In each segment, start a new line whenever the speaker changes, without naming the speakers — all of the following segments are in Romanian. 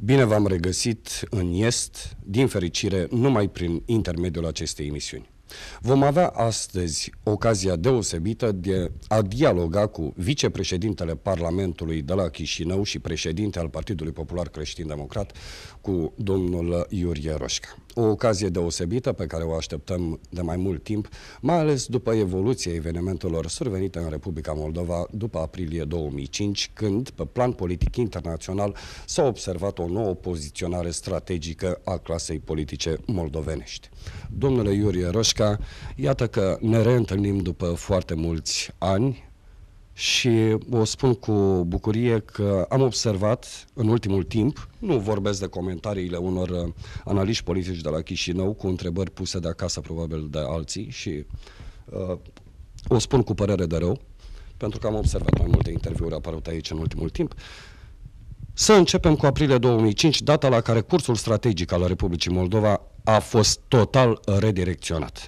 Bine v-am regăsit în Est, din fericire, numai prin intermediul acestei emisiuni. Vom avea astăzi ocazia deosebită de a dialoga cu vicepreședintele Parlamentului de la Chișinău și președinte al Partidului Popular Creștin-Democrat, cu domnul Iurie Roșca. O ocazie deosebită pe care o așteptăm de mai mult timp, mai ales după evoluția evenimentelor survenite în Republica Moldova după aprilie 2005, când, pe plan politic internațional, s-a observat o nouă poziționare strategică a clasei politice moldovenești. Domnule Iurie Roșca, iată că ne reîntâlnim după foarte mulți ani și o spun cu bucurie că am observat în ultimul timp, nu vorbesc de comentariile unor analiști politici de la Chișinău cu întrebări puse de acasă probabil de alții și o spun cu părere de rău, pentru că am observat mai multe interviuri apărute aici în ultimul timp. Să începem cu aprilie 2005, data la care cursul strategic al Republicii Moldova a fost total redirecționat.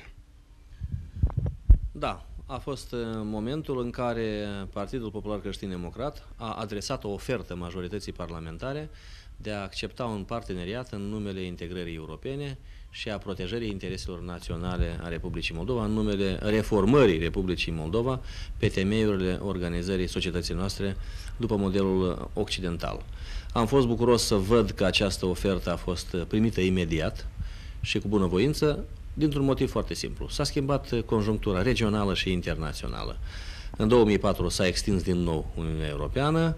Da, a fost momentul în care Partidul Popular Creștin-Democrat a adresat o ofertă majorității parlamentare de a accepta un parteneriat în numele integrării europene și a protejării intereselor naționale a Republicii Moldova, în numele reformării Republicii Moldova pe temeiurile organizării societății noastre după modelul occidental. Am fost bucuros să văd că această ofertă a fost primită imediat și cu bunăvoință, dintr-un motiv foarte simplu. S-a schimbat conjunctura regională și internațională. În 2004 s-a extins din nou Uniunea Europeană.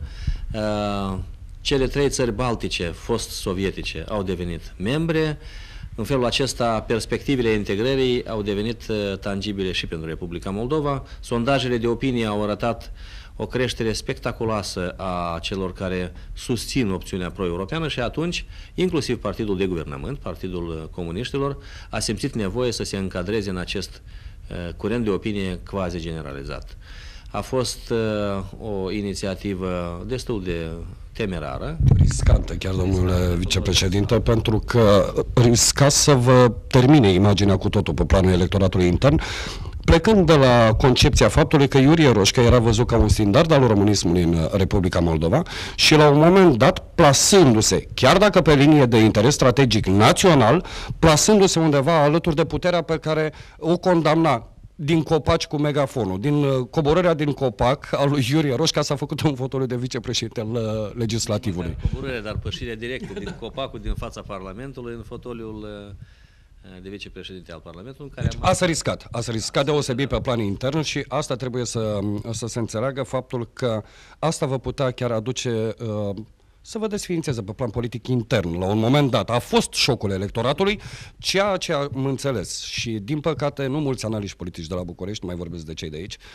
Cele trei țări baltice, fost sovietice, au devenit membre. În felul acesta, perspectivele integrării au devenit tangibile și pentru Republica Moldova. Sondajele de opinie au arătat o creștere spectaculoasă a celor care susțin opțiunea pro-europeană și atunci, inclusiv Partidul de Guvernământ, Partidul Comuniștilor, a simțit nevoie să se încadreze în acest curent de opinie quasi generalizat. A fost o inițiativă destul de temerară.
Riscantă chiar, domnule vicepreședinte, pentru că risca să vă termine imaginea cu totul pe planul electoratului intern, plecând de la concepția faptului că Iurie Roșca era văzut ca un standard al românismului în Republica Moldova și la un moment dat plasându-se, chiar dacă pe linie de interes strategic național, plasându-se undeva alături de puterea pe care o condamna din copaci cu megafonul. Din coborârea din copac al lui Iurie Roșca s-a făcut un fotoliu de vicepreședinte al legislativului.
Coborâre, dar pășire directă din copacul din fața Parlamentului în fotoliul de vicepreședinte al Parlamentului. Care
deci, a să riscat deosebit pe plan intern și asta trebuie să se înțeleagă, faptul că asta vă putea chiar aduce să vă desființeze pe plan politic intern. La un moment dat a fost șocul electoratului, ceea ce am înțeles și din păcate nu mulți analiști politici de la București, nu mai vorbesc de cei de aici,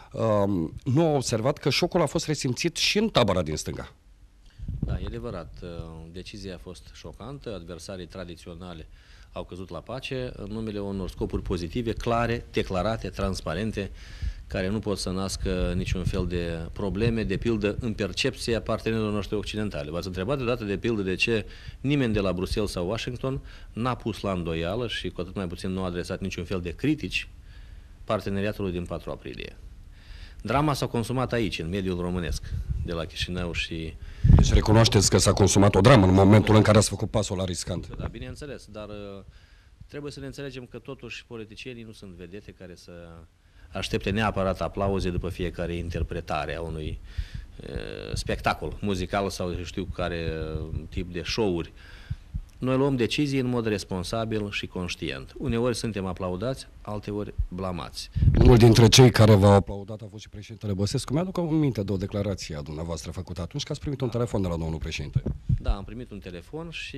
nu au observat că șocul a fost resimțit și în tabăra din stânga.
Da, e adevărat. Decizia a fost șocantă, adversarii tradiționale au căzut la pace în numele unor scopuri pozitive, clare, declarate, transparente, care nu pot să nască niciun fel de probleme, de pildă în percepția partenerilor noștri occidentale. V-ați întrebat deodată de pildă de ce nimeni de la Bruxelles sau Washington n-a pus la îndoială și cu atât mai puțin nu a adresat niciun fel de critici parteneriatului din 4 aprilie. Drama s-a consumat aici, în mediul românesc, de la Chișinău și...
Deci recunoașteți că s-a consumat o dramă în momentul în care ați făcut pasul la riscant.
Da, bineînțeles, dar trebuie să ne înțelegem că totuși politicienii nu sunt vedete care să aștepte neapărat aplauze după fiecare interpretare a unui spectacol muzical sau știu care tip de show-uri. Noi luăm decizii în mod responsabil și conștient. Uneori suntem aplaudați, alteori blamați.
Unul dintre cei care v-au aplaudat a fost și președintele Băsescu. Mi-aduc aminte de o declarație a dumneavoastră făcută atunci că ați primit un telefon de la domnul președinte.
Da, am primit un telefon și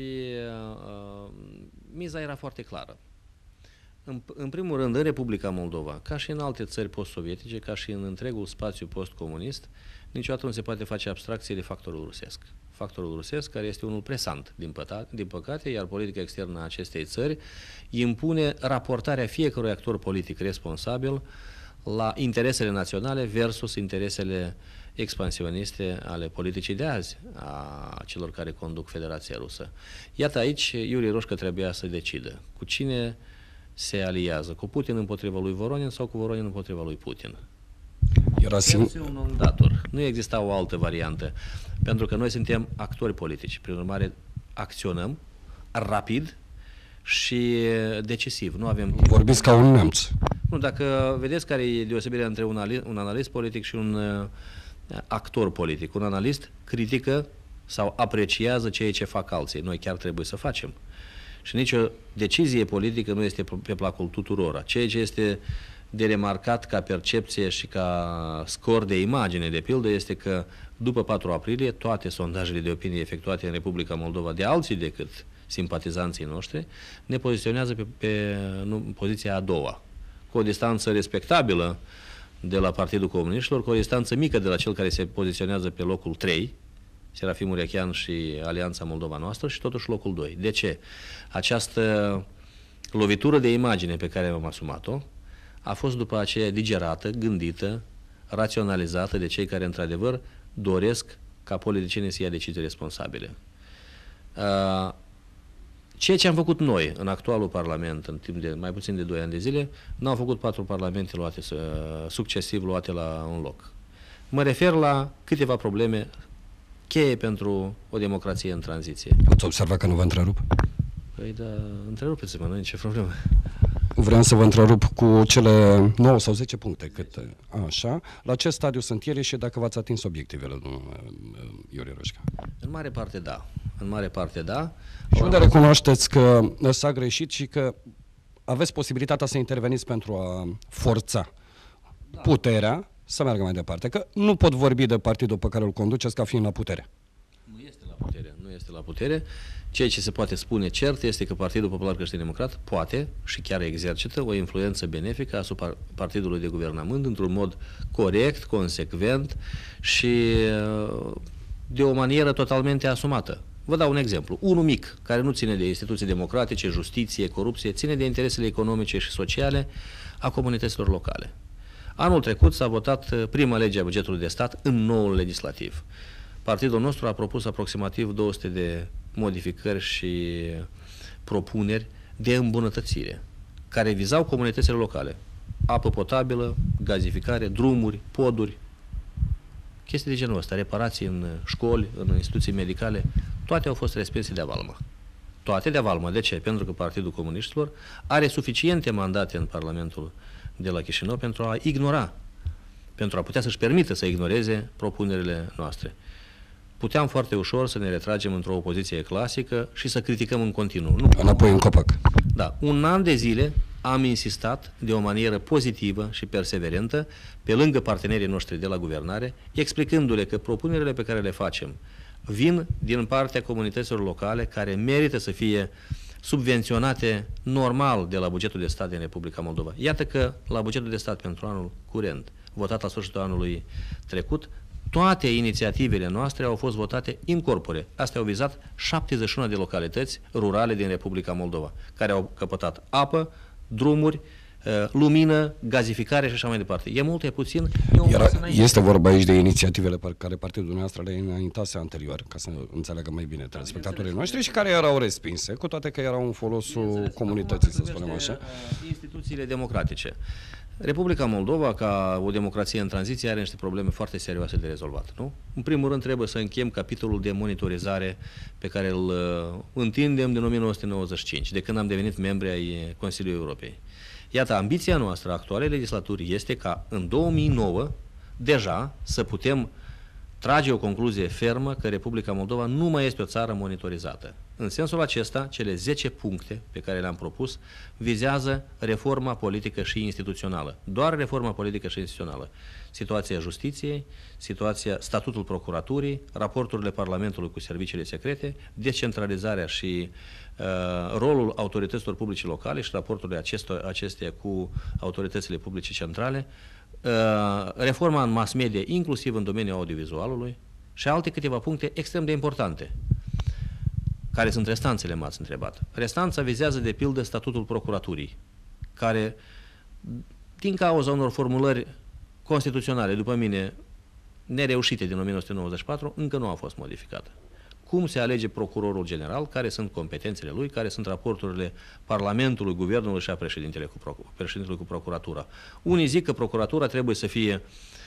miza era foarte clară. În primul rând, în Republica Moldova, ca și în alte țări post-sovietice, ca și în întregul spațiu post-comunist, niciodată nu se poate face abstracție de factorul rusesc. Factorul rusesc, care este unul presant, din păcate, iar politica externă a acestei țări impune raportarea fiecărui actor politic responsabil la interesele naționale versus interesele expansioniste ale politicii de azi, a celor care conduc Federația Rusă. Iată aici, Iurie Roșca trebuia să decidă cu cine se aliază, cu Putin împotriva lui Voronin sau cu Voronin împotriva lui Putin.
Era
un non dator. Nu exista o altă variantă, pentru că noi suntem actori politici. Prin urmare, acționăm rapid și decisiv. Nu avem timp.
Vorbiți ca un neamț.
Nu, dacă vedeți care e deosebirea între un analist politic și un actor politic. Un analist critică sau apreciază ceea ce fac alții. Noi chiar trebuie să facem. Și nicio decizie politică nu este pe placul tuturora. Ceea ce este de remarcat ca percepție și ca scor de imagine, de pildă, este că după 4 aprilie toate sondajele de opinie efectuate în Republica Moldova de alții decât simpatizanții noștri ne poziționează pe poziția a doua, cu o distanță respectabilă de la Partidul Comuniștilor, cu o distanță mică de la cel care se poziționează pe locul 3, Serafim Urechean și Alianța Moldova Noastră, și totuși locul 2. De ce? Această lovitură de imagine pe care am asumat-o a fost după aceea digerată, gândită, raționalizată de cei care într-adevăr doresc ca politicienii să ia decizii responsabile. Ceea ce am făcut noi în actualul Parlament, în timp de mai puțin de 2 ani de zile, n-au făcut 4 parlamente succesiv luate la un loc. Mă refer la câteva probleme cheie pentru o democrație în tranziție.
Ați observat că nu vă întrerup?
Păi da, întrerupeți-mă, nu e nicio problemă.
Vreau să vă întrerup cu cele 9 sau 10 puncte, așa. La ce stadiu sunt ele și dacă v-ați atins obiectivele, domnul Iurie Roșca?
În mare parte da. În mare parte da.
Și unde recunoașteți că s-a greșit și că aveți posibilitatea să interveniți pentru a forța puterea să meargă mai departe? Că nu pot vorbi de partidul pe care îl conduceți ca fiind la putere.
Nu este la putere, nu este la putere. Ceea ce se poate spune cert este că Partidul Popular Creștin-Democrat poate și chiar exercită o influență benefică asupra partidului de guvernământ într-un mod corect, consecvent și de o manieră totalmente asumată. Vă dau un exemplu. Unul mic, care nu ține de instituții democratice, justiție, corupție, ține de interesele economice și sociale a comunităților locale. Anul trecut s-a votat prima lege a bugetului de stat în noul legislativ. Partidul nostru a propus aproximativ 200 de modificări și propuneri de îmbunătățire, care vizau comunitățile locale. Apă potabilă, gazificare, drumuri, poduri, chestii de genul ăsta, reparații în școli, în instituții medicale, toate au fost respinse de avalmă. Toate de avalmă. De ce? Pentru că Partidul Comuniștilor are suficiente mandate în Parlamentul de la Chișinău pentru a ignora, pentru a putea să-și permită să ignoreze propunerile noastre. Puteam foarte ușor să ne retragem într-o opoziție clasică și să criticăm în continuu. Nu.
Înapoi în copac.
Da. Un an de zile am insistat de o manieră pozitivă și perseverentă pe lângă partenerii noștri de la guvernare, explicându-le că propunerile pe care le facem vin din partea comunităților locale care merită să fie subvenționate normal de la bugetul de stat din Republica Moldova. Iată că la bugetul de stat pentru anul curent, votat la sfârșitul anului trecut, toate inițiativele noastre au fost votate in corpore. Astea au vizat 71 de localități rurale din Republica Moldova, care au căpătat apă, drumuri, lumină, gazificare și așa mai departe. E mult, e puțin, e un pas înainte.
Este vorba aici de inițiativele pe care partidul dumneavoastră le înaintase anterior, ca să înțeleagă mai bine telespectatorii noștri și care erau respinse, cu toate că erau în folosul comunității, să spunem așa.
Instituțiile democratice. Republica Moldova, ca o democrație în tranziție, are niște probleme foarte serioase de rezolvat, nu? În primul rând trebuie să încheiem capitolul de monitorizare pe care îl întindem din 1995, de când am devenit membri ai Consiliului Europei. Iată, ambiția noastră actualei legislaturi este ca în 2009 deja să putem trage o concluzie fermă că Republica Moldova nu mai este o țară monitorizată. În sensul acesta, cele 10 puncte pe care le-am propus vizează reforma politică și instituțională. Doar reforma politică și instituțională. Situația justiției, statutul procuraturii, raporturile Parlamentului cu serviciile secrete, descentralizarea și rolul autorităților publice locale și raporturile acestea cu autoritățile publice centrale, reforma în mass media, inclusiv în domeniul audiovizualului și alte câteva puncte extrem de importante. Care sunt restanțele, m-ați întrebat. Restanța vizează, de pildă, statutul procuraturii, care, din cauza unor formulări constituționale, după mine, nereușite din 1994, încă nu a fost modificată. Cum se alege procurorul general, care sunt competențele lui, care sunt raporturile Parlamentului, Guvernului și a președintelui cu procuratura. Unii zic că procuratura trebuie să fie,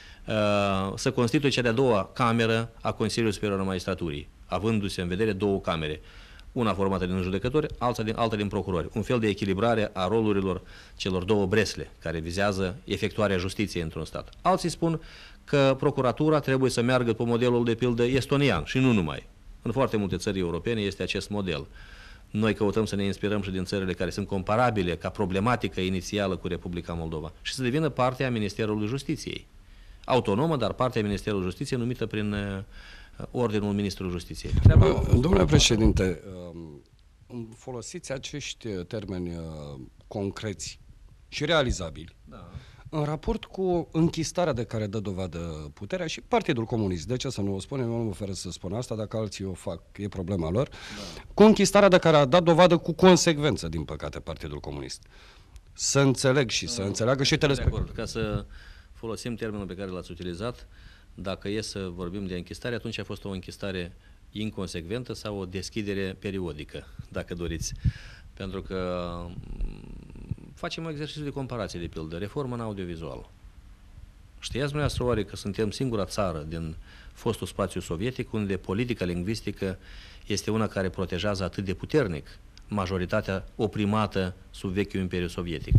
să constituie cea de-a doua cameră a Consiliului Superior al Magistraturii, avându-se în vedere două camere. una formată din judecători, alta din procurori. Un fel de echilibrare a rolurilor celor două bresle care vizează efectuarea justiției într-un stat. Alții spun că procuratura trebuie să meargă pe modelul de pildă estonian și nu numai. În foarte multe țări europene este acest model. Noi căutăm să ne inspirăm și din țările care sunt comparabile ca problematică inițială cu Republica Moldova și să devină parte a Ministerului Justiției. Autonomă, dar parte a Ministerului Justiției numită prin Ordinul Ministrului Justiției.
Domnule președinte, folosiți acești termeni concreți și realizabili în raport cu închistarea de care dă dovadă puterea și Partidul Comunist. De ce să nu o spunem? Eu nu mă oferă să spun asta, dacă alții o fac, e problema lor. Cu închistarea de care a dat dovadă cu consecvență, din păcate, Partidul Comunist. Să înțeleg și să înțeleagă și telespectatorul.
Ca să folosim termenul pe care l-ați utilizat, dacă e să vorbim de închistare, atunci a fost o închistare inconsecventă sau o deschidere periodică, dacă doriți. Pentru că facem un exercițiu de comparație, de pildă, reformă în audiovizual. Știați dumneavoastră oare că suntem singura țară din fostul spațiu sovietic unde politica lingvistică este una care protejează atât de puternic majoritatea oprimată sub vechiul Imperiu Sovietic.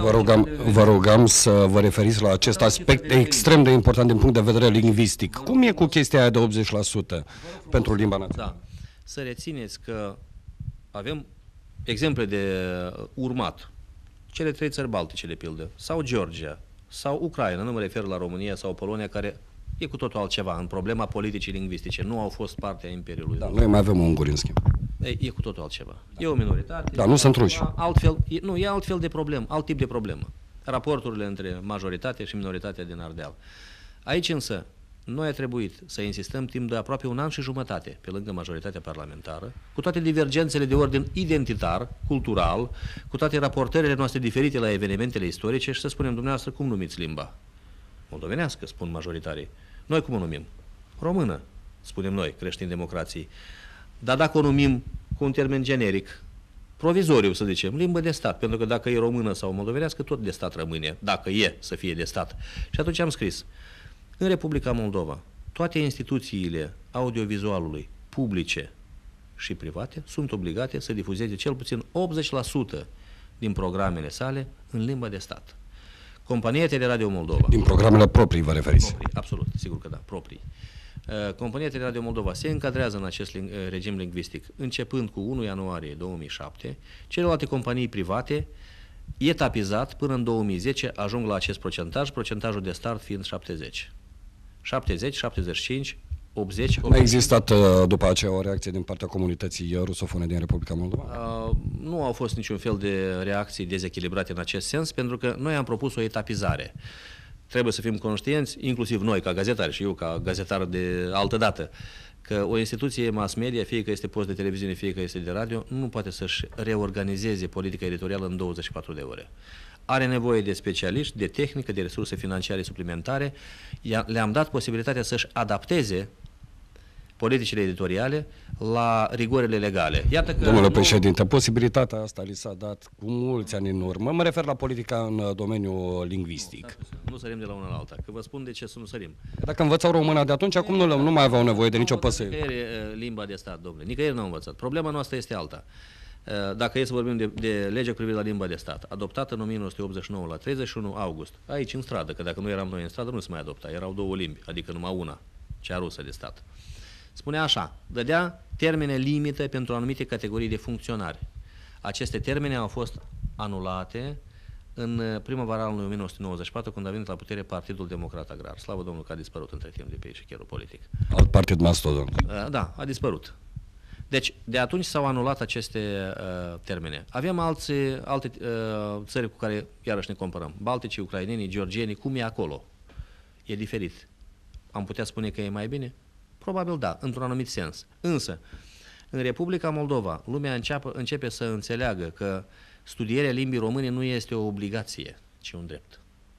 Vă rugam să vă referiți la acest aspect extrem de important din punct de vedere lingvistic. Cum e cu chestia aia de 80% pentru limba națională?
Da. Să rețineți că avem exemple de urmat. Cele trei țări baltice, de pildă, sau Georgia, sau Ucraina, nu mă refer la România sau Polonia, care e cu totul altceva în problema politicii lingvistice. Nu au fost parte a Imperiului.
Da, noi mai avem unguri, în schimb.
E cu totul altceva. E o minoritate.
Da, nu sunt ruși.
E altfel de problemă, alt tip de problemă. Raporturile între majoritate și minoritatea din Ardeal. Aici însă, noi a trebuit să insistăm timp de aproape un an și jumătate, pe lângă majoritatea parlamentară, cu toate divergențele de ordin identitar, cultural, cu toate raportările noastre diferite la evenimentele istorice și să spunem dumneavoastră cum numiți limba. Moldovenească, spun majoritarii. Noi cum o numim? Română, spunem noi, creștini democrații. Dar dacă o numim cu un termen generic, provizoriu, să zicem, limbă de stat, pentru că dacă e română sau moldovenească, tot de stat rămâne, dacă e să fie de stat. Și atunci am scris, în Republica Moldova, toate instituțiile audiovizualului, publice și private, sunt obligate să difuzeze cel puțin 80% din programele sale în limba de stat. Compania Teleradio Moldova.
Din programele proprii vă referiți?
Proprii, absolut, sigur că da, proprii. Compania Teleradio Moldova se încadrează în acest regim lingvistic începând cu 1 ianuarie 2007. Celelalte companii private, etapizat, până în 2010 ajung la acest procentaj, procentajul de start fiind 70. 70, 75, 80...
Nu a existat după aceea o reacție din partea comunității rusofone din Republica Moldova?
Nu au fost niciun fel de reacții dezechilibrate în acest sens, pentru că noi am propus o etapizare. Trebuie să fim conștienți, inclusiv noi ca gazetari și eu ca gazetar de altă dată, că o instituție mass media, fie că este post de televiziune, fie că este de radio, nu poate să-și reorganizeze politica editorială în 24 de ore. Are nevoie de specialiști, de tehnică, de resurse financiare suplimentare. Le-am dat posibilitatea să-și adapteze politicile editoriale la rigorile legale. Iată că
Domnule președinte, posibilitatea asta li s-a dat cu mulți ani în urmă. Mă refer la politica în domeniul lingvistic.
Nu sărim de la una la alta, că vă spun de ce să nu sărim.
Dacă învățau româna de atunci, acum nu mai aveau nevoie de nicio păsăire.
Nicăieri limba de stat, domnule. Nicăieri n-au învățat. Problema noastră este alta. Dacă e să vorbim de legea cu privire la limba de stat, adoptată în 1989 la 31 august, aici în stradă, că dacă nu eram noi în stradă, nu se mai adopta, erau două limbi, adică numai una, cea rusă de stat. Spunea așa, dădea termene limite pentru anumite categorii de funcționari. Aceste termene au fost anulate în primăvara anului 1994, când a venit la putere Partidul Democrat Agrar. Slavă Domnului că a dispărut între timp de pe eșichierul politic.
Alt partid mastodon.
Da, a dispărut. Deci, de atunci s-au anulat aceste termene. Avem alte țări cu care iarăși ne comparăm. Balticii, ucrainenii, georgienii, cum e acolo? E diferit. Am putea spune că e mai bine? Probabil da, într-un anumit sens. Însă, în Republica Moldova, lumea începe să înțeleagă că studierea limbii române nu este o obligație, ci un drept.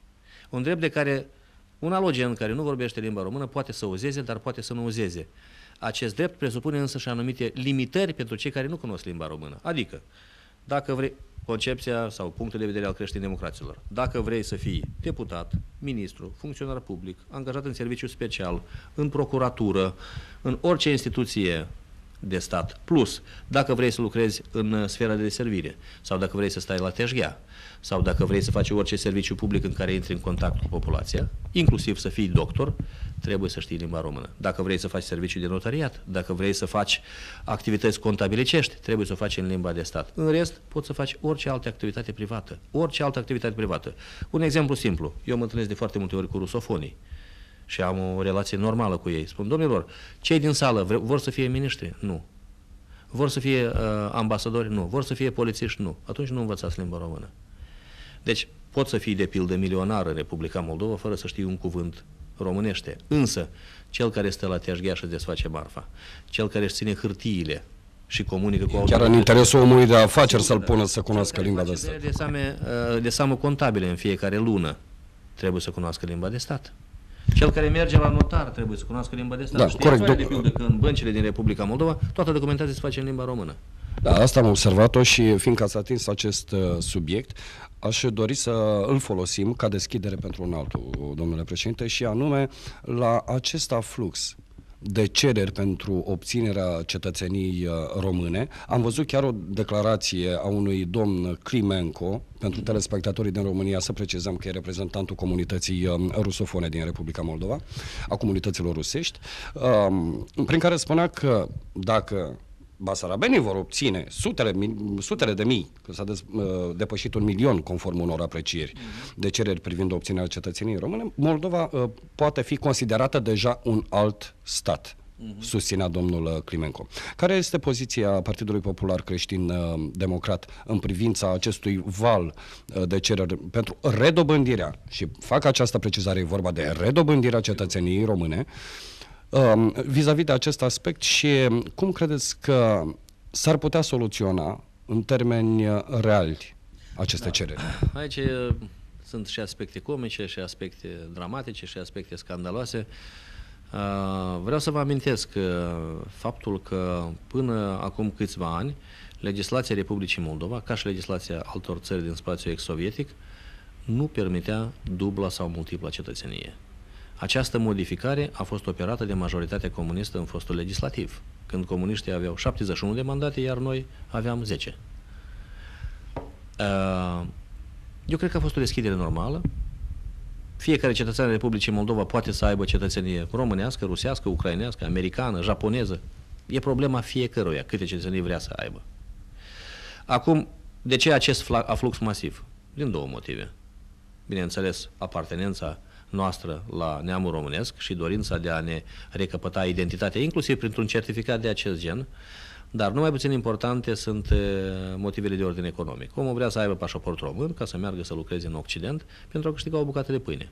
Un drept de care un alogen care nu vorbește limba română poate să uzeze, dar poate să nu uzeze. Acest drept presupune însă și anumite limitări pentru cei care nu cunosc limba română. Adică, dacă vrei, concepția sau punctul de vedere al creștin-democraților, dacă vrei să fii deputat, ministru, funcționar public, angajat în serviciu special, în procuratură, în orice instituție de stat. Plus, dacă vrei să lucrezi în sfera de deservire, sau dacă vrei să stai la TJA, sau dacă vrei să faci orice serviciu public în care intri în contact cu populația, inclusiv să fii doctor, trebuie să știi limba română. Dacă vrei să faci serviciu de notariat, dacă vrei să faci activități contabilicești, trebuie să o faci în limba de stat. În rest, poți să faci orice altă activitate privată. Orice altă activitate privată. Un exemplu simplu. Eu mă întâlnesc de foarte multe ori cu rusofonii și am o relație normală cu ei. Spun, domnilor, cei din sală vor să fie miniștri? Nu. Vor să fie ambasadori? Nu. Vor să fie polițiști? Nu. Atunci nu învățați limba română. Deci, poți să fii de pildă milionar în Republica Moldova fără să știi un cuvânt românește. Însă, cel care stă la TJA și desface marfa, cel care își ține hârtiile și comunică cu
chiar în interesul omului de afaceri să-l pună să cunoască limba de stat.
De seamă contabile în fiecare lună trebuie să cunoască limba de stat. Cel care merge la notar trebuie să cunoască limba de stat.
Da,
știi,
corect.
De pildă că în băncile din Republica Moldova toată documentația se face în limba română.
Da, asta am observat-o și fiindcă ați atins acest subiect, aș dori să îl folosim ca deschidere pentru un altul, domnule președinte, și anume la acest aflux de cereri pentru obținerea cetățeniei române. Am văzut chiar o declarație a unui domn Climenco, pentru telespectatorii din România, să precizăm că e reprezentantul comunității rusofone din Republica Moldova, a comunităților rusești, prin care spunea că dacă basarabenii vor obține sutele de mii, că s-a depășit 1.000.000 conform unor aprecieri de cereri privind obținerea cetățeniei române, Moldova poate fi considerată deja un alt stat, susținea domnul Climenco. Care este poziția Partidului Popular Creștin-Democrat în privința acestui val de cereri pentru redobândirea, și fac această precizare, e vorba de redobândirea cetățeniei române, vis-a-vis de acest aspect, și cum credeți că s-ar putea soluționa în termeni reali aceste cereri?
Aici sunt și aspecte comice, și aspecte dramatice, și aspecte scandaloase. Vreau să vă amintesc faptul că până acum câțiva ani, legislația Republicii Moldova, ca și legislația altor țări din spațiul ex-sovietic, nu permitea dubla sau multipla cetățenie. Această modificare a fost operată de majoritatea comunistă în fostul legislativ, când comuniștii aveau 71 de mandate, iar noi aveam 10. Eu cred că a fost o deschidere normală. Fiecare cetățean al Republicii Moldova poate să aibă cetățenie românească, rusească, ucrainească, americană, japoneză. E problema fiecăruia, câte cetățenii vrea să aibă. Acum, de ce acest aflux masiv? Din două motive. Bineînțeles, apartenența noastră la neamul românesc și dorința de a ne recăpăta identitatea, inclusiv printr-un certificat de acest gen, dar nu mai puțin importante sunt motivele de ordine economic. Omul vrea să aibă pașaport român ca să meargă să lucreze în Occident pentru a câștiga o bucată de pâine.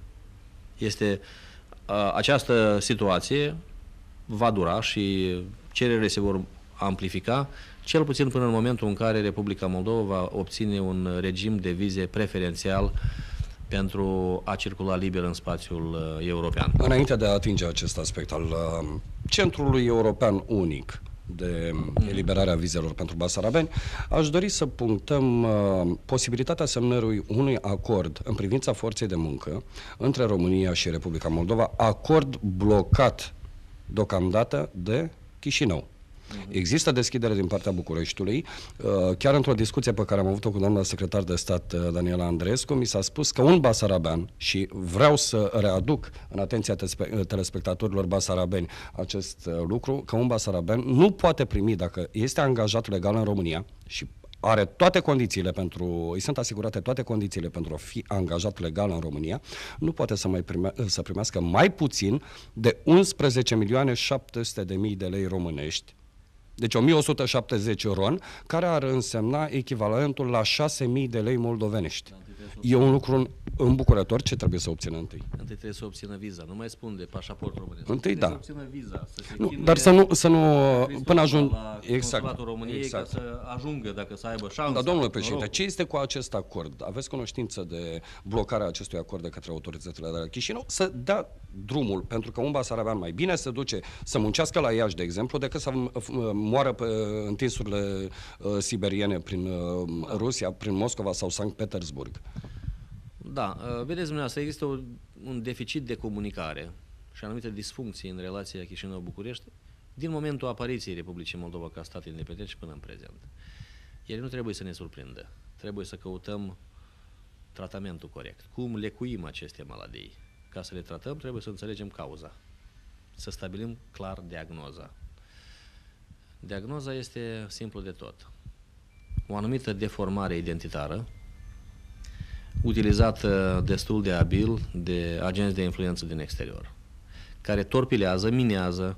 Această situație va dura și cererile se vor amplifica, cel puțin până în momentul în care Republica Moldova va obține un regim de vize preferențial pentru a circula liber în spațiul european.
Înainte de a atinge acest aspect al Centrului European Unic de eliberarea vizelor pentru basarabeni, aș dori să punctăm posibilitatea semnării unui acord în privința forței de muncă între România și Republica Moldova, acord blocat deocamdată de Chișinău. Există deschidere din partea Bucureștiului. Chiar într-o discuție pe care am avut-o cu doamna secretar de stat Daniela Andreescu, mi s-a spus că un basarabean, și vreau să readuc în atenția telespectatorilor basarabeni acest lucru, că un basarabean nu poate primi, dacă este angajat legal în România și are toate condițiile îi sunt asigurate toate condițiile pentru a fi angajat legal în România, nu poate să primească mai puțin de 11.700.000 de lei românești. Deci 1170 RON, care ar însemna echivalentul la 6.000 de lei moldovenești. E un lucru îmbucurător. Ce trebuie să obțină întâi?
Întâi trebuie să obțină viza. Nu mai spun de pașaport românesc.
Întâi da.
Să obțină viza.
Dar să nu până ajung
exact României, ca să ajungă, dacă să aibă șansă.
Dar, domnule președinte, ce este cu acest acord? Aveți cunoștință de blocarea acestui acord de către autoritățile de la Chișinău? Să dea drumul, pentru că un basarabean mai bine se duce să muncească la Iași, de exemplu, decât să moară pe întinsurile siberiene prin Rusia, prin Moscova sau Sankt Petersburg.
Da, vedeți dumneavoastră, există un deficit de comunicare și anumite disfuncții în relația Chișinău-București din momentul apariției Republicii Moldova ca stat independent și până în prezent. Ele nu trebuie să ne surprindă. Trebuie să căutăm tratamentul corect. Cum lecuim aceste maladii? Ca să le tratăm, trebuie să înțelegem cauza. Să stabilim clar diagnoza. Diagnoza este simplu de tot. O anumită deformare identitară, utilizată destul de abil de agenți de influență din exterior, care torpilează, minează,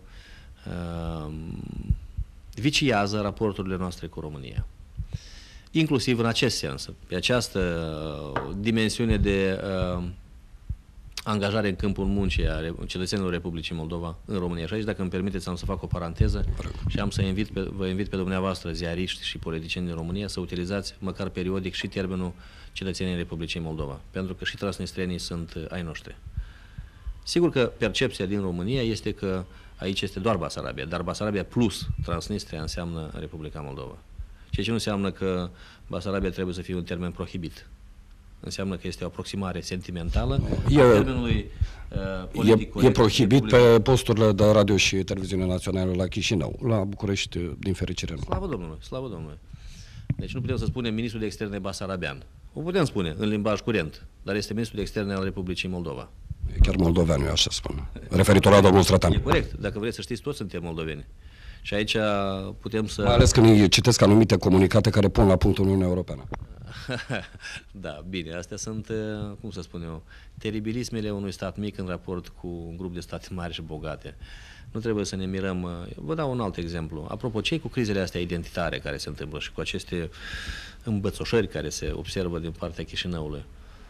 viciază raporturile noastre cu România. Inclusiv în acest sens, pe această dimensiune de angajare în câmpul muncii a cetățenilor Republicii Moldova în România. Și aici, dacă îmi permiteți, am să fac o paranteză și am să vă invit pe dumneavoastră, ziariști și politicieni din România, să utilizați măcar periodic și termenul cetățenii Republicii Moldova, pentru că și transnistrenii sunt ai noștri. Sigur că percepția din România este că aici este doar Basarabia, dar Basarabia plus Transnistria înseamnă Republica Moldova. Ceea ce nu înseamnă că Basarabia trebuie să fie un termen prohibit. Înseamnă că este o aproximare sentimentală a termenului politic corect.
E prohibit pe posturile de radio și televiziune națională la Chișinău, la București, din fericire nu.
Slavă Domnului, slavă Domnului. Deci nu putem să spunem ministrul de externe basarabean. O putem spune în limbaj curent, dar este ministrul de externe al Republicii Moldova.
E chiar moldovean, eu așa spun. Referitor la domnul Stratan.
E corect. Dacă vreți să știți, toți suntem moldoveni. Și aici putem să...
Mai ales când îi citesc anumite comunicate care pun la punct Uniunea Europeană.
Da, bine, astea sunt, cum să spun eu, teribilismele unui stat mic în raport cu un grup de state mari și bogate. Nu trebuie să ne mirăm. Vă dau un alt exemplu. Apropo, ce cu crizele astea identitare care se întâmplă și cu aceste îmbățoșări care se observă din partea Chișinăului?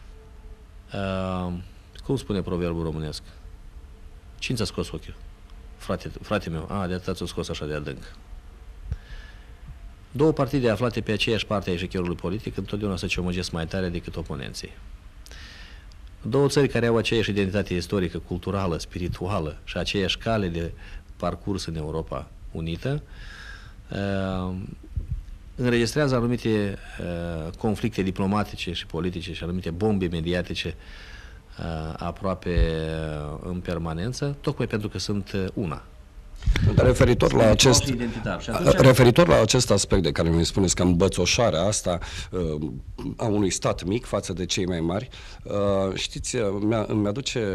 Cum spune proverbul românesc? Cine ți-a scos ochiul? Frate meu, de atât ți-a scos așa de adânc. Două partide aflate pe aceeași parte a eșecherului politic întotdeauna se ciomăgesc mai tare decât oponenții. Două țări care au aceeași identitate istorică, culturală, spirituală și aceeași cale de parcurs în Europa Unită, înregistrează anumite conflicte diplomatice și politice și anumite bombe mediatice aproape în permanență, tocmai pentru că sunt una.
Dar referitor la acest aspect de care mi spuneți, că îmbățoșarea asta a unui stat mic față de cei mai mari, știți, îmi aduce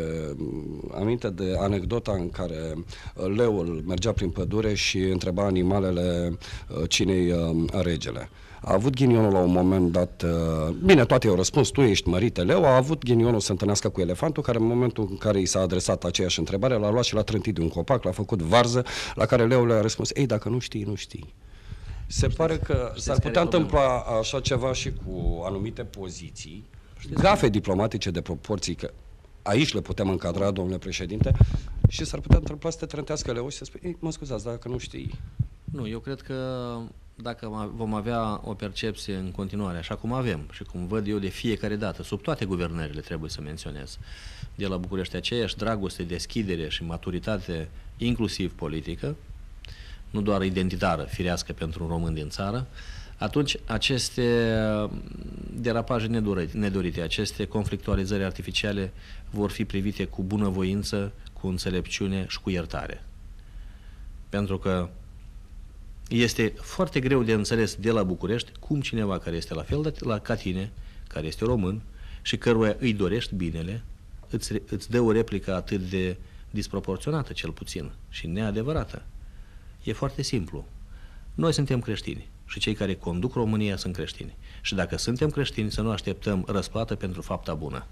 aminte de anecdota în care leul mergea prin pădure și întreba animalele cine-i regele. A avut ghinionul la un moment dat, bine, toate i-au răspuns, tu ești mărite leu, a avut ghinionul să întâlnească cu elefantul, care în momentul în care i s-a adresat aceeași întrebare, l-a luat și l-a trântit de un copac, l-a făcut varză, la care leul le-a răspuns, ei, dacă nu știi, nu știi. Se pare că s-ar putea întâmpla așa ceva și cu anumite poziții, gafe diplomatice de proporții, că aici le putem încadra, domnule președinte, și s-ar putea întâmpla să te trântească leul și să spui, ei, mă scuzați, dacă nu știi.
Nu, eu cred că dacă vom avea o percepție în continuare, așa cum avem și cum văd eu de fiecare dată, sub toate guvernările trebuie să menționez, de la București aceeași dragoste, deschidere și maturitate, inclusiv politică, nu doar identitară, firească pentru un român din țară, atunci aceste derapaje nedorite, aceste conflictualizări artificiale vor fi privite cu bunăvoință, cu înțelepciune și cu iertare. Pentru că este foarte greu de înțeles de la București cum cineva care este la fel ca tine, care este român și căruia îi dorești binele, îți dă o replică atât de disproporționată, cel puțin, și neadevărată. E foarte simplu. Noi suntem creștini și cei care conduc România sunt creștini. Și dacă suntem creștini, să nu așteptăm răsplată pentru fapta bună.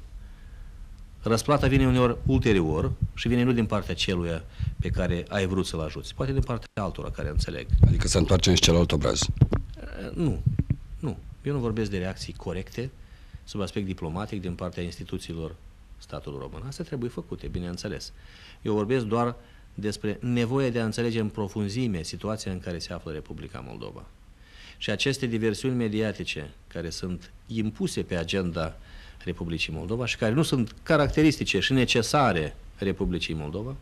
Răsplata vine uneori ulterior și vine nu din partea celuia pe care ai vrut să-l ajuți, poate din partea altora care înțeleg.
Adică să întoarcem și celălalt obraz.
Nu. Eu nu vorbesc de reacții corecte, sub aspect diplomatic, din partea instituțiilor statului român. Astea trebuie făcute, bineînțeles. Eu vorbesc doar despre nevoia de a înțelege în profunzime situația în care se află Republica Moldova. Și aceste diversiuni mediatice care sunt impuse pe agenda Republicii Moldova și care nu sunt caracteristice și necesare Republicii Moldova,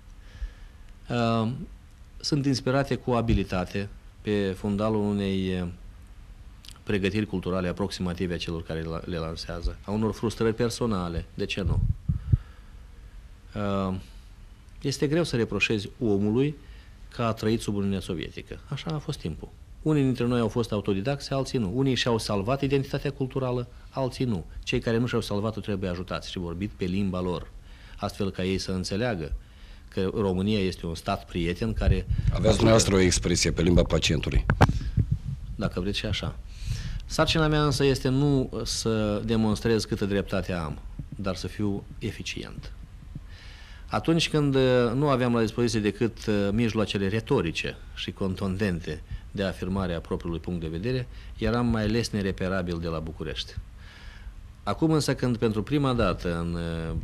sunt inspirate cu abilitate pe fundalul unei pregătiri culturale aproximative a celor care le lansează, a unor frustrări personale, de ce nu? Este greu să reproșezi omului că a trăit sub Uniunea Sovietică. Așa a fost timpul. Unii dintre noi au fost autodidacți, alții nu. Unii și-au salvat identitatea culturală, alții nu. Cei care nu și-au salvat-o trebuie ajutați și vorbit pe limba lor, astfel ca ei să înțeleagă că România este un stat prieten care...
Aveți dumneavoastră o expresie pe limba pacientului.
Dacă vreți și așa. Sarcina mea însă este nu să demonstrez câtă dreptate am, dar să fiu eficient. Atunci când nu aveam la dispoziție decât mijloacele retorice și contundente de afirmare a propriului punct de vedere, eram mai les nereperabil de la București. Acum însă, când pentru prima dată în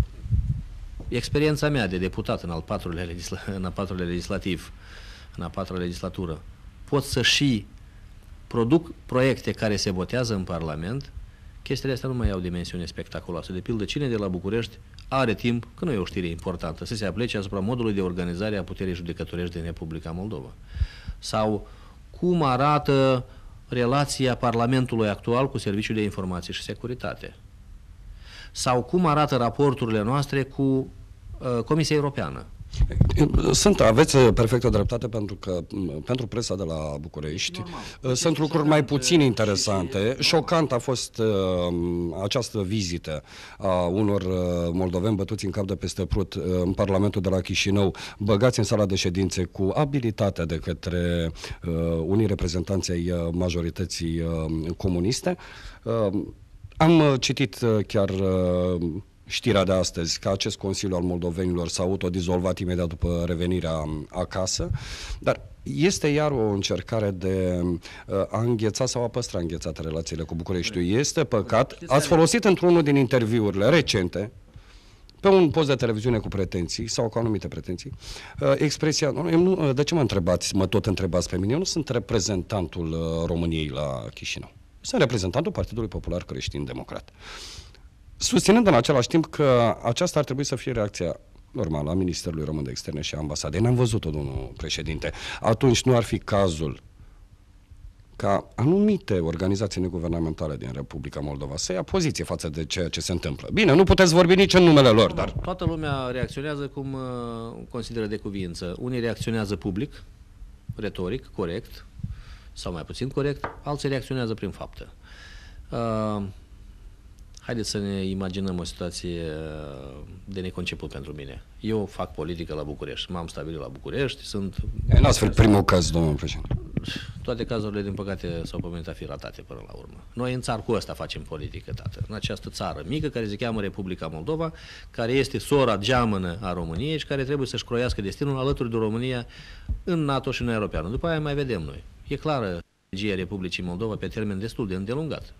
experiența mea de deputat în al patrulea legislativ, în a patra legislatură, pot să și produc proiecte care se votează în Parlament, chestiile astea nu mai au dimensiune spectaculoasă. De pildă, cine de la București are timp, că nu e o știre importantă, să se aplece asupra modului de organizare a puterii judecătorești din Republica Moldova? Sau cum arată relația Parlamentului actual cu Serviciul de Informații și Securitate? Sau cum arată raporturile noastre cu Comisia Europeană?
Aveți perfectă dreptate, pentru că pentru presa de la București sunt lucruri mai puțin interesante. Șocant a fost această vizită a unor moldoveni bătuți în cap de peste Prut în Parlamentul de la Chișinău, băgați în sala de ședințe cu abilitate de către unii reprezentanți ai majorității comuniste. Am citit chiar știrea de astăzi că acest Consiliu al moldovenilor s-a autodizolvat imediat după revenirea acasă, dar este iar o încercare de a îngheța sau a păstra înghețate relațiile cu Bucureștiul. Este păcat. Ați folosit într-unul din interviurile recente, pe un post de televiziune cu pretenții sau cu anumite pretenții, expresia, de ce mă tot întrebați pe mine? Eu nu sunt reprezentantul României la Chișinău. Sunt reprezentantul Partidului Popular Creștin Democrat. Susținând în același timp că aceasta ar trebui să fie reacția normală a Ministerului Român de Externe și a Ambasadei. N-am văzut-o, domnul președinte. Atunci nu ar fi cazul ca anumite organizații neguvernamentale din Republica Moldova să ia poziție față de ceea ce se întâmplă. Bine, nu puteți vorbi nici în numele lor, dar...
Toată lumea reacționează cum consideră de cuviință. Unii reacționează public, retoric, corect, sau mai puțin corect, alții reacționează prin faptă. Haideți să ne imaginăm o situație de neconceput pentru mine. Eu fac politică la București, m-am stabilit la București, sunt...
În astfel primul caz, domnul președinte.
Toate cazurile, din păcate, s-au pomenit a fi ratate până la urmă. Noi în țarcul ăsta facem politică, tată. În această țară mică, care se cheamă Republica Moldova, care este sora geamănă a României și care trebuie să-și croiască destinul alături de România în NATO și în Europeană. După aia mai vedem noi. E clară strategia Republicii Moldova pe termen destul de îndelungat.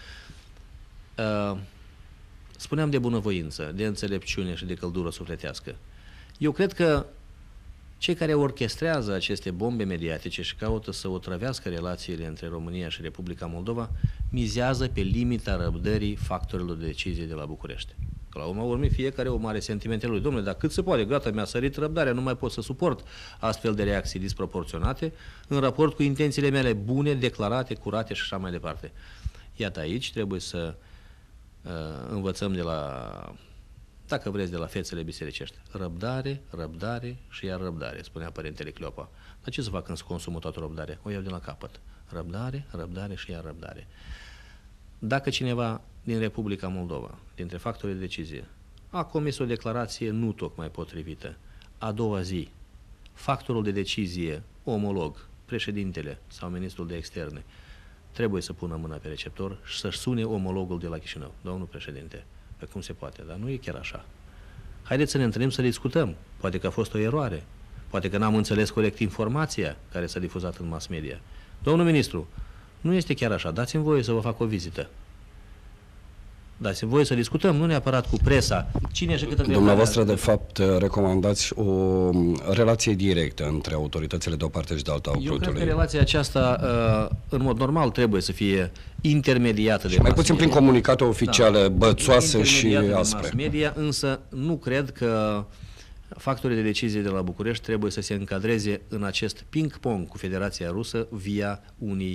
Spuneam de bunăvoință, de înțelepciune și de căldură sufletească. Eu cred că cei care orchestrează aceste bombe mediatice și caută să otrăvească relațiile între România și Republica Moldova mizează pe limita răbdării factorilor de decizie de la București. Că la urma urmei fiecare o mare sentimentele lui. Domnule, dar cât se poate, gata, mi-a sărit răbdarea, nu mai pot să suport astfel de reacții disproporționate în raport cu intențiile mele bune, declarate, curate și așa mai departe. Iată, aici trebuie să învățăm de la, dacă vreți, de la fețele bisericești. Răbdare, răbdare și iar răbdare, spunea Părintele Cleopa. Dar ce să fac când consumă toată răbdarea? O iau de la capăt. Răbdare, răbdare și iar răbdare. Dacă cineva din Republica Moldova, dintre factorii de decizie, a comis o declarație nu tocmai potrivită, a doua zi, factorul de decizie omolog, președintele sau ministrul de externe, trebuie să pună mâna pe receptor și să-și sune omologul de la Chișinău. Domnul președinte, pe cum se poate, dar nu e chiar așa. Haideți să ne întâlnim să discutăm. Poate că a fost o eroare. Poate că n-am înțeles corect informația care s-a difuzat în mass media. Domnul ministru, nu este chiar așa. Dați-mi voie să vă fac o vizită. Dați-mi voie să discutăm, nu neapărat cu presa. Cine și câtă vreme...
Dumneavoastră, de fapt, recomandați o relație directă între autoritățile de o parte și de alta a Prutului.
Eu cred că relația aceasta, în mod normal, trebuie să fie intermediată de
mai puțin prin comunicate oficiale, bățoase și aspre.
Mass media, însă nu cred că factorii de decizie de la București trebuie să se încadreze în acest ping-pong cu Federația Rusă via unii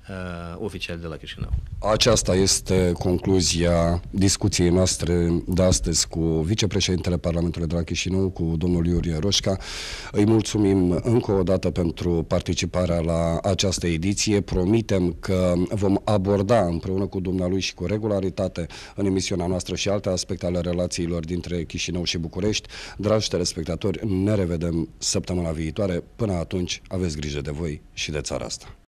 oficiali de la Chișinău.
Aceasta este concluzia discuției noastre de astăzi cu vicepreședintele Parlamentului de la Chișinău, cu domnul Iurie Roșca. Îi mulțumim încă o dată pentru participarea la această ediție. Promitem că vom aborda împreună cu dumnealui și cu regularitate în emisiunea noastră și alte aspecte ale relațiilor dintre Chișinău și București. Dragi telespectatori, ne revedem săptămâna viitoare. Până atunci, aveți grijă de voi și de țara asta.